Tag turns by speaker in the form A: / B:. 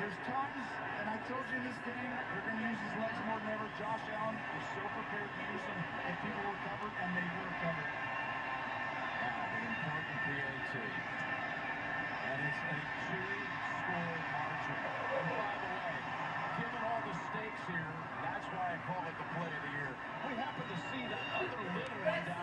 A: There's tons, and I told you this game, they're going to use his legs more than ever. Josh Allen was so prepared to use them if people were covered, and they